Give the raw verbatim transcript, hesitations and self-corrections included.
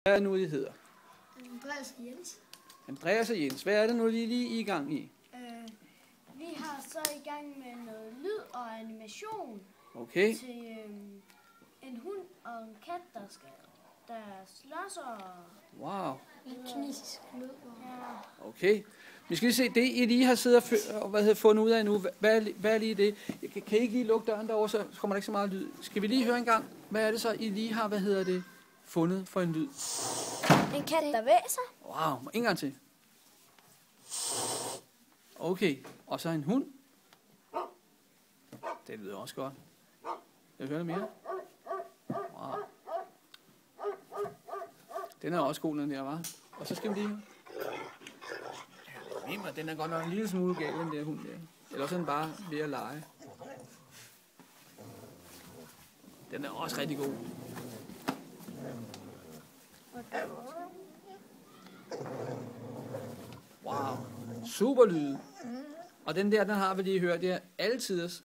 Hvad er det nu, de hedder? Andreas og Jens. Andreas og Jens. Hvad er det nu, de er lige i gang i? Øh, vi har så i gang med noget lyd og animation Okay. til øh, en hund og en kat, der skal der slås og... Wow. En kinesisk lyd. Ja. Okay. Vi skal lige se, det I lige har siddet og, fø- og hvad hedder, fundet ud af nu. Hvad er, hvad er lige det? Kan, kan I ikke lige lukke døren derovre, så kommer der ikke så meget lyd. Skal vi lige høre en gang, hvad er det så, I lige har, hvad hedder det, fundet for en lyd? En kat, der væser. Wow, en gang til. Okay, og så en hund. Det lyder også godt. Jeg hører det mere. Wow. Den er også god, den der, var. Og så skal vi lige... Ja, den er godt nok en lille smule gal, den der hund der. Eller så er den bare ved at lege. Den er også rigtig god. Wow, super lyd. Og den der, den har vi lige hørt, det er altid